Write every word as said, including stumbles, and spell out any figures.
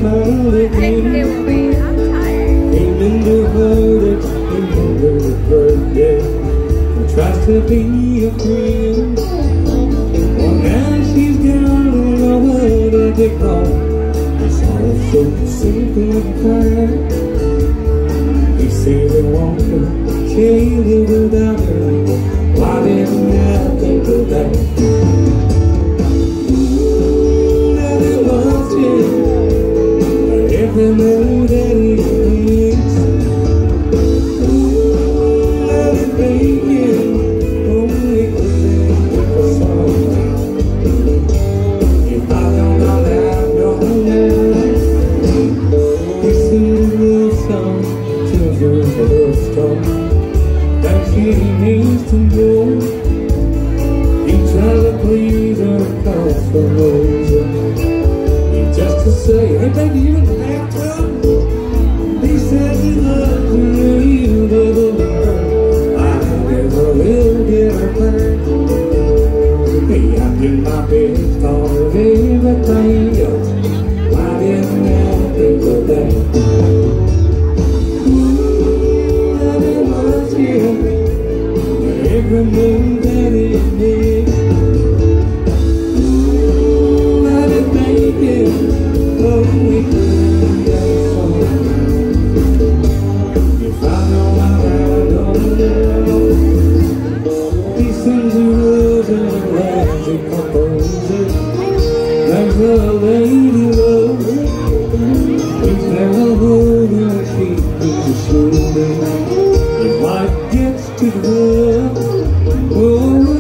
smile again. Stay with me, I'm tired. Came into her that she remembered her birthday and tries to be a friend. Well, now she's gone, don't know what to take home. It's all so simple and kind. He said he wanted her, can't live without her. Why didn't I think of that? Every move that he makes, ooh, let it make him only for some. If I don't know that, I don't know. He seems to love some children for the storm that she needs to know. He tries to please her, cause for no reason. Just to say, hey baby, you in the bathtub? He says he loves you, you never learn. I guess I will get her back. Hey, I did my best, thought of everything else. Why didn't I think of that? Ooh, I didn't want you. Every move that he makes. If I know my mind, don't know. He sings the rules and the lines he composes like the lady loves. He's never holding her feet with the shoulder. If life gets too rough, oh,